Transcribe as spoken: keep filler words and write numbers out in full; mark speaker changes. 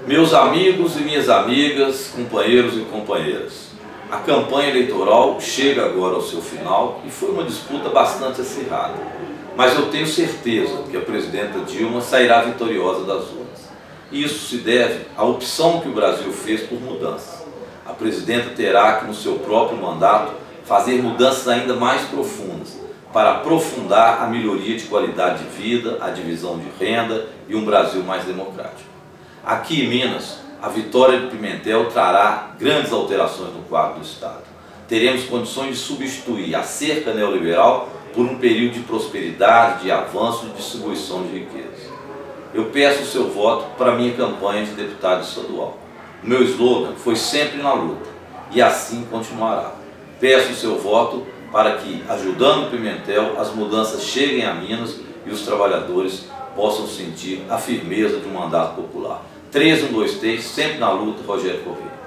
Speaker 1: Meus amigos e minhas amigas, companheiros e companheiras, a campanha eleitoral chega agora ao seu final e foi uma disputa bastante acirrada. Mas eu tenho certeza que a presidenta Dilma sairá vitoriosa das urnas. Isso se deve à opção que o Brasil fez por mudanças. A presidenta terá que, no seu próprio mandato, fazer mudanças ainda mais profundas para aprofundar a melhoria de qualidade de vida, a divisão de renda e um Brasil mais democrático. Aqui em Minas, a vitória de Pimentel trará grandes alterações no quadro do Estado. Teremos condições de substituir a cerca neoliberal por um período de prosperidade, de avanço e de distribuição de riquezas. Eu peço o seu voto para a minha campanha de deputado estadual. O meu slogan foi sempre na luta, e assim continuará. Peço o seu voto para que, ajudando Pimentel, as mudanças cheguem a Minas e os trabalhadores possam sentir a firmeza de um mandato popular. três um dois três, sempre na luta, Rogério Correia.